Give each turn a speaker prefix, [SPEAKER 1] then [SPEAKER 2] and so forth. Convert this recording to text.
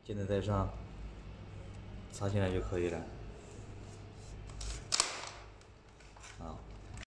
[SPEAKER 1] 节能再生，插进来就可以了。